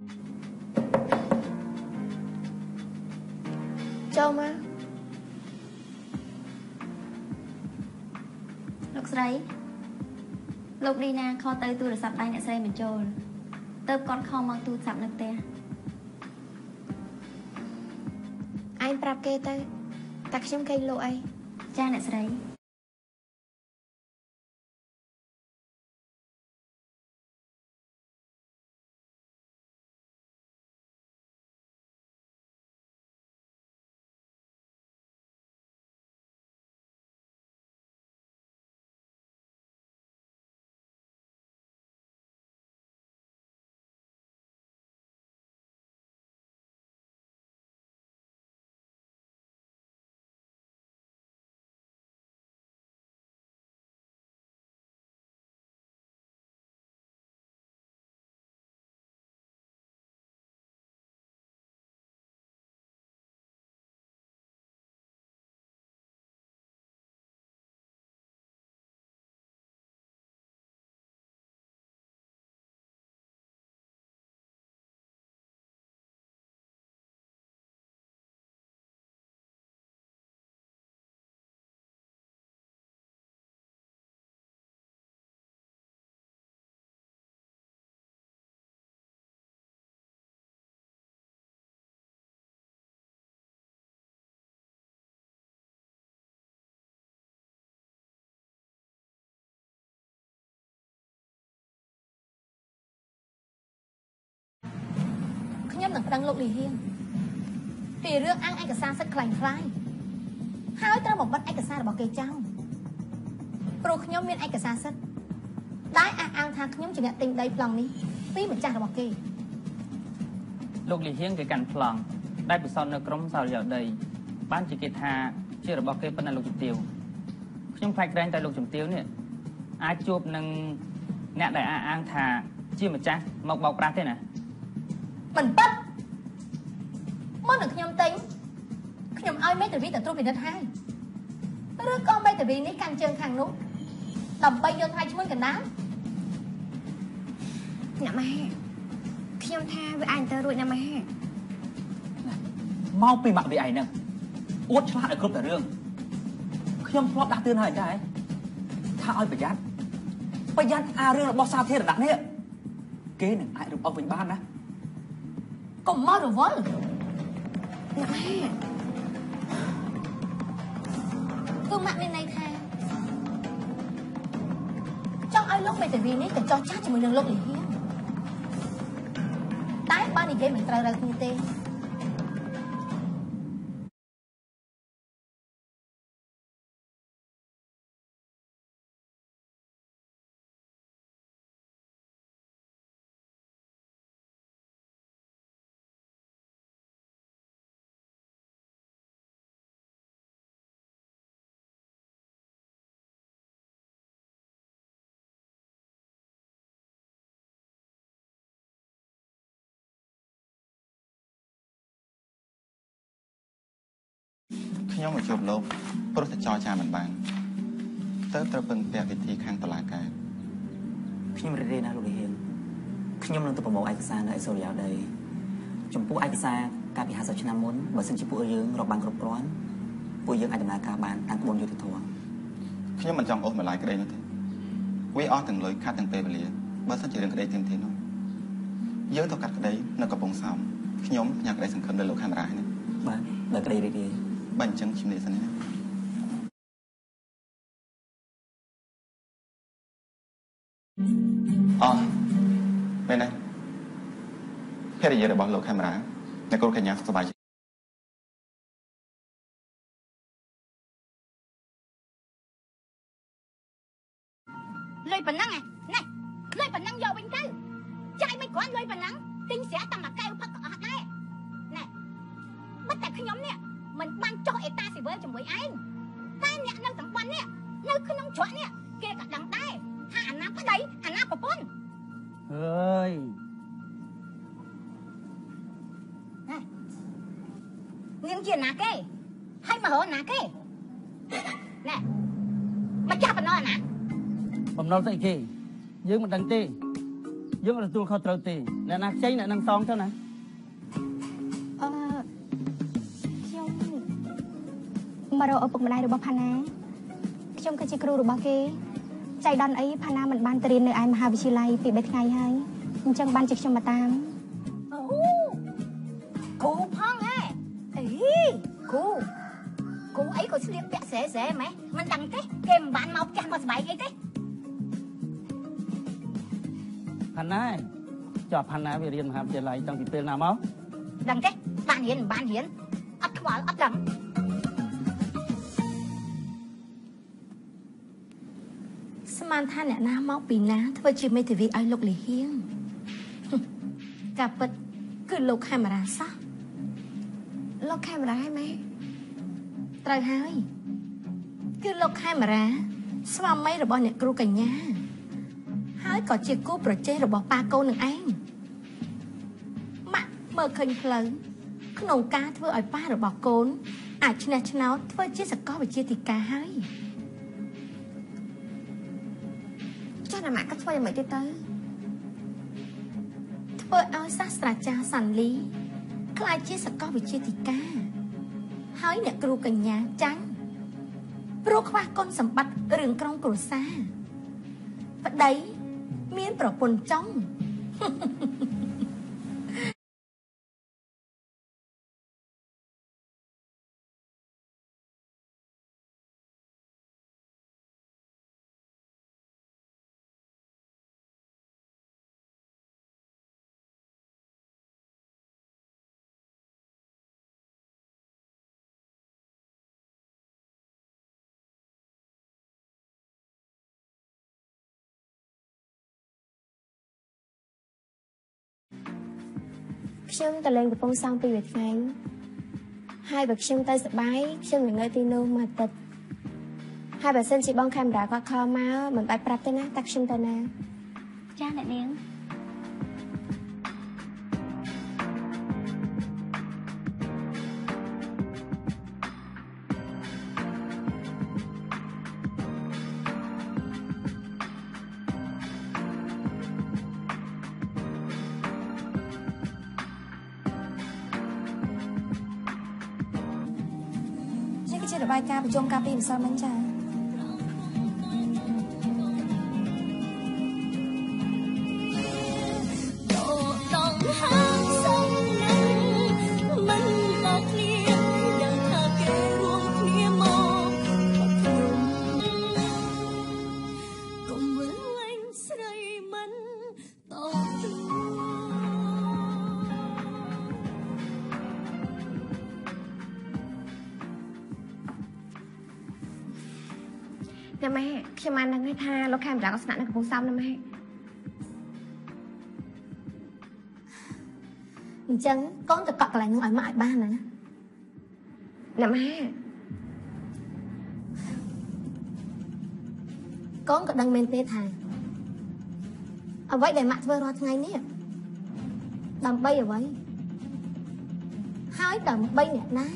ចូលមកលោកស្រីលោកឌីណាខលទៅទូរស័ព្ទដៃអ្នកស្រីបញ្ចូលទៅគាត់ខលមកទូរស័ព្ទនៅផ្ទះឯងប្រាប់គេទៅតែខ្ញុំគេលោកអីចាអ្នកស្រីខ្ញុំនឹងប្តឹងលោកលីហៀងពីរឿងអាងឯកសារសិទ្ធិខ្លាំងខ្លាយហើយត្រូវបំបត្តិឯកសាររបស់គេចោលព្រោះខ្ញុំមានឯកសារសិទ្ធិដែលអះអាងថាខ្ញុំជាអ្នកទិញដីប្លង់នេះពីម្ចាស់របស់គេលោកលីហៀងគេកាន់ប្លង់ដែលពិសោធន៍នៅក្រមសាលយោដីបានជាគេថាជារបស់គេប៉ុន្តែលោកជំទាវខ្ញុំខ្លាចក្រែងតែលោកជំទាវនេះអាចជួបនឹងអ្នកដែលអះអាងថាជាម្ចាស់មកបោកប្រាស់ទេណាមិនប៉ិតមុននឹងខ្ញុំទិញខ្ញុំឲ្យមេធាវីទៅត្រួតពិនិត្យហើយឬក៏មេធាវីនេះកាន់ជើងខាងនោះដើម្បីយកថ្លៃឈ្មោះកណ្ដាលអ្នកម៉ែខ្ញុំថាវាអាចទៅរួចណាម៉ែមកពីម៉ាក់វាឯងហ្នឹងអួតឆ្លាតឲ្យគ្រប់តែរឿងខ្ញុំធ្លាប់ដាស់តឿនហើយដែរថាឲ្យប្រយ័ត្នអារឿងរបស់សាធារណៈនេះគេនឹងអាចរំអស់វិញបានណាកុំមករវល់ណាម៉ែគឺម៉ាក់មានន័យថាចង់ឲ្យលោកមេធាវីនេះទៅចោះចាស់ជាមួយនឹងលោកលីហៀងតែបាននិយាយមិនត្រូវគ្នាទេខ្ញុំមកជួបលោកព្រោះតែចរចាមិនបានទៅត្រូវពឹងពាក់វិធីខាងតុលាការខ្ញុំរីករាយណាស់លោកលីហៀងខ្ញុំនឹងទៅប្រមូលឯកសារនៅអេសូរយ៉ាដីចំពោះឯកសារកាលពី50ឆ្នាំមុនបើសិនជាពួកយើងរកបានគ្រប់គ្រាន់ពួកយើងអាចដំណើរការបានតាមក្បួនយុត្តិធម៌ខ្ញុំមិនចង់អូសម្លាយក្តីនោះទេវាអស់ទាំងលុយខាត់ទាំងពេលវេលាបើសិនជារឿងក្តីធំនោះយើងទៅកាត់ក្តីនៅកំពង់សោមខ្ញុំផ្ញើក្តីសង្ឃឹមដល់លោកកាមេរ៉ានេះបាទដោយក្តីរីករាយបើអញ្ចឹងជំរាបសិនណាមែនទេភរិយារបស់លោកកាមេរ៉ាអ្នកគូកញ្ញាសប្បាយលុយប៉ុណ្ណឹងណាលុយប៉ុណ្ណឹងយកវិញទៅចាយមិនគ្រាន់លុយប៉ុណ្ណឹងទិញស្រាតាមមួយកែវផឹកក៏អត់ដែរណែបើតែខ្ញុំនេះមិនបានចុះអេតាស៊ីវិលជាមួយឯងតែអ្នកនៅតំបន់នេះនៅក្នុងច្រកនេះគេក៏ដឹងដែរថាអាណាប្តីអាណាប្រពន្ធអើយនាងជាណាគេហើយមករកណាគេណែមកចាប់បំណុលណាបំណុលស្អីគេយើងមិនដឹងទេយើងរទទួលខុសត្រូវទេអ្នកណាខ្ចីអ្នកនឹងសងទៅណាខ្ញុំមករកឪពុកម្ដាយរបស់ផាណាខ្ញុំគឺជាគ្រូរបស់គេចៃដន្យអីផាណាមិនបានទៅរៀននៅឯមហាវិទ្យាល័យពី3ថ្ងៃហើយអញ្ចឹងបានជាខ្ញុំមកតាមអូគូផងហ៎អីគូអីក៏ស្លៀកពាក់ស្រែម៉េះមិនដឹងទេគេមិនបានមកផ្ទះមកស្បែកអីទេផាណាចុះផាណាវារៀនមហាវិទ្យាល័យតាំងពីពេលណាមកដឹងទេបានរៀនមិនបានរៀនអត់ខ្វល់អត់ដឹងស្មានថាអ្នកណាមកពីណាធ្វើជាមេធាវីឲ្យលោកលីហៀងការពិតគឺលោកខេមរាសោះលោកខេមរាហ៎ម៉ែត្រូវហើយគឺលោកខេមរាស្វាមីរបស់អ្នកគ្រូកញ្ញាហើយក៏ជាគូប្រជែងរបស់ប៉ាកូននឹងឯងម៉ាក់មើលឃើញផ្លូវក្នុងការធ្វើឲ្យប៉ារបស់កូនអាចឈ្នះឆ្នោតធ្វើជាសាកលវិទ្យាធិការហើយចុះណាម៉ាក់ក៏ធ្វើយ៉ាងម៉េចទៀតទៅធ្វើឲ្យសាស្ត្រាចារ្យសាន់លីក្លាយជាសាកលវិទ្យាធិការហើយអ្នកគ្រូកញ្ញាចាញ់ព្រោះខ្វះគុណសម្បត្តិរឿងក្រុមគ្រួសារប្តីមានប្រពន្ធចង់ខ្ញុំទៅលេងកំពង់សោមពីរថ្ងៃហើយបើខ្ញុំទៅសប្បាយខ្ញុំនឹងនៅទីនោះមួយអាទិត្យហើយបើសិនជាបងខេមរាគាត់ខលមកមិនបាច់ប្រាប់ទេណាតែខ្ញុំទៅណាចាអ្នកនាងជារបាយការណ៍ប្រជុំការពីម្សិលមិញចាណាម៉ែខ្ញុំបានដឹងថាលោកខេមរាក៏ស្នាក់នៅកំពង់សោមណាម៉ែអញ្ចឹងកូនទៅកក់កន្លែងនោះឲ្យម៉ាក់ឲ្យបានណាណាម៉ែកូនក៏ដឹងមែនទេថាអ្វីដែលម៉ាក់ធ្វើរាល់ថ្ងៃនេះដើម្បីអ្វីហើយដើម្បីអ្នកណា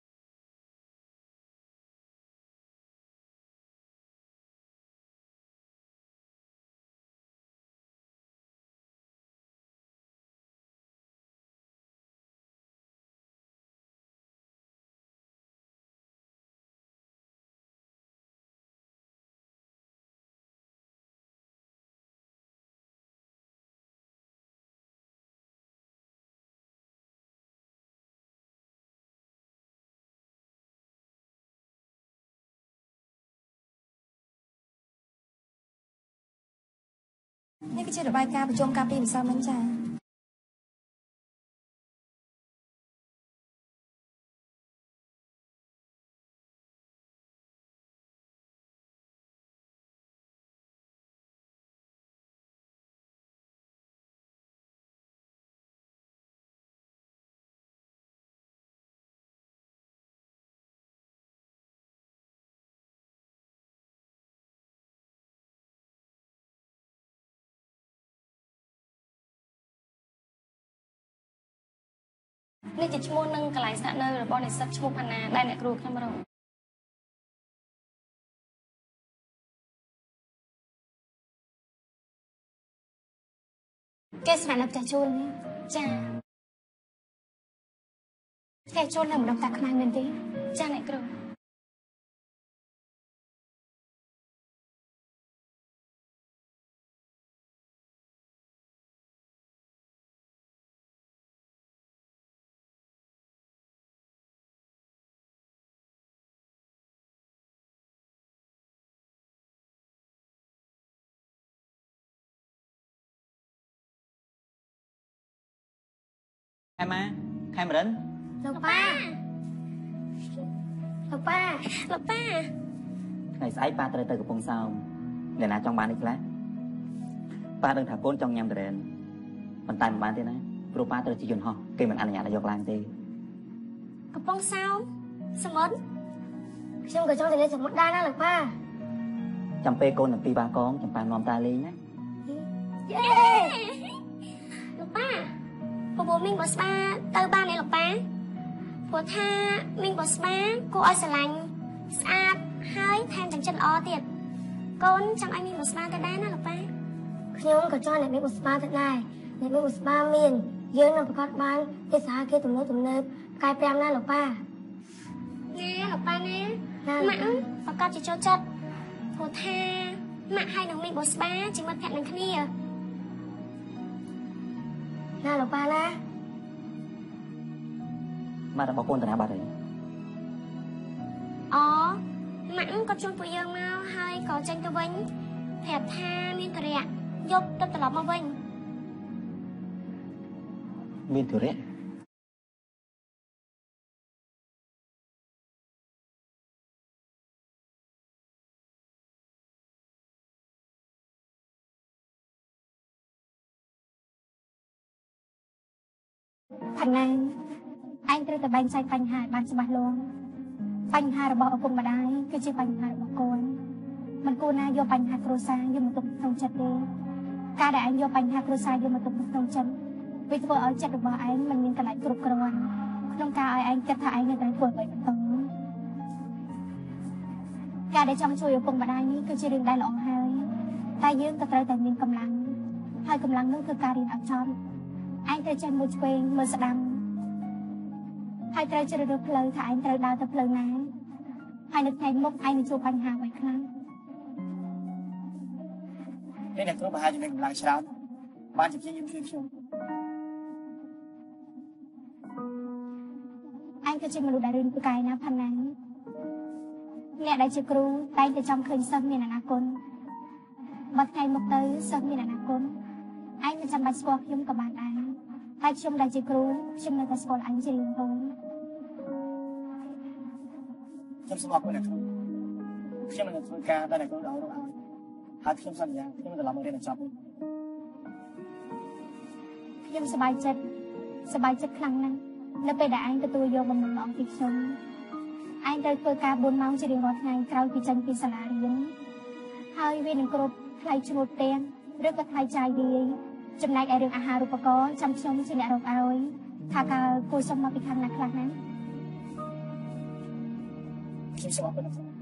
នេះគឺជារបាយការណ៍ប្រជុំការពីម្សិលមិញចានេះជាឈ្មោះនិងកន្លែងស្នាក់នៅរបស់និស្សិតឈ្មោះផាណាដែលអ្នកគ្រូខ្ញុំរកគេស្នាក់នៅផ្ទះជួលនេះចាផ្ទះជួលនៅម្ដុំតាខ្មៅមែនទេចាអ្នកគ្រូខែម៉ាខេមរិនលោកប៉ាថ្ងៃស្អែកប៉ាត្រូវទៅកំពង់សោមអ្នកណាចង់បាននេះខ្លះប៉ាដឹងថាកូនចង់ញ៉ាំតរ៉ែនប៉ុន្តែមិនបានទេណាព្រោះប៉ាត្រូវជិះយន្តហោះគេមិនអនុញ្ញាតឲ្យយកឡើងទេកំពង់សោមសមុទ្រខ្ញុំក៏ចង់ទៅលេងសមុទ្រដែរណាលោកប៉ាចាំពេលកូនទាំងពីរបាកងចាំប៉ានាំតាលេងណាយេលោកប៉ាពពូមីងបោះស្បាទៅបានទេលោកប៉ាព្រោះថាមីងបោះស្បាគួរឲ្យស្រឡាញ់ស្អាតហើយថែមទាំងចិត្តល្អទៀតកូនចង់ឲ្យមីងបោះស្បាទៅដែរណាលោកប៉ាខ្ញុំក៏ចង់ឲ្យមីងបោះស្បាទៅដែរអ្នកមីងបោះស្បាមានយើងនឹងប្រកាសបានទេសហគមន៍ទំនើបកាយ5ណាលោកប៉ាណាលោកប៉ាណាម៉ាក់ប្រកាសជាចូលចិត្តព្រោះថាម៉ាក់ហើយនឹងមីងបោះស្បាជាមិត្តភក្តិនឹងគ្នាណាលោកប៉ាណាម៉ាក់របស់កូនតាណាបាត់ហើយអូម៉ាក់ក៏ជួបពួកយើងមកហើយក៏ចេញទៅវិញប្រាប់ថាមានធរៈយប់ទៅត្រឡប់មកវិញមានធរៈផាណាឯងត្រូវតែបែងចែកបញ្ហាឲ្យបានច្បាស់លាស់បញ្ហារបស់ឪពុកម្ដាយគឺជាបញ្ហារបស់កូនមិនគួរណាយកបញ្ហាគ្រួសារយកមកទុកក្នុងចិត្តទេការដែលឯងយកបញ្ហាគ្រួសារយកមកទុកក្នុងចិត្តវាធ្វើឲ្យចិត្តរបស់ឯងមិនមានកន្លែងគ្រប់គ្រាន់ក្នុងការឲ្យឯងគិតថាឯងនឹងត្រូវធ្វើអ្វីបន្តការដែលចង់ជួយឪពុកម្ដាយនេះគឺជារឿងដែលល្អហើយតែយើងក៏ត្រូវតែមានកម្លាំងហើយកម្លាំងនោះគឺការរៀនអត់ចប់ឯងត្រូវចេះមើលឆ្វេងមើលស្ដាំហើយត្រូវជ្រើសរើសផ្លូវថាឯងត្រូវដើរទៅផ្លូវណាហើយនៅថ្ងៃមុខឯងនឹងជួបបញ្ហាអ្វីខ្លះនេះអ្នកគ្រូប្រហែលជាមានកម្លាំងច្រើនបានជាព្យាយាមជួយខ្ញុំឯងគឺជាមនុស្សដែលរៀនពូកែណាផាណាអ្នកដែលជាគ្រូតែងតែចង់ឃើញសិស្សមានអនាគតបើថ្ងៃមុខទៅសិស្សមានអនាគតឯងមិនចាំបាច់ស្គាល់ខ្ញុំក៏បានដែរតែខ្ញុំដែលជាគ្រូខ្ញុំនៅតែស្គាល់ឯងជារៀងរហូតខ្ញុំសូមអរគុណអ្នកគ្រូខ្ញុំនឹងធ្វើការដែលអ្នកគ្រូឲ្យហើយខ្ញុំសន្យាខ្ញុំនឹងត្រឡប់មករៀនឲ្យចប់ខ្ញុំសប្បាយចិត្តខ្លាំងណាស់នៅពេលដែលឯងទទួលយកបំណងល្អពីខ្ញុំឯងត្រូវធ្វើការ4ម៉ោងជារៀងរាល់ថ្ងៃក្រោយពីចេញពីសាលារៀនហើយវានឹងគ្រប់ថ្លៃជួលផ្ទះឬក៏ថ្លៃចាយវាយចំណែកឯរឿងអាហារូបករណ៍ចាំខ្ញុំជាអ្នករកឲ្យថាកើគួរសុំមកពីខាងណាខ្លះណាខ្ញុំសូមអរគុណ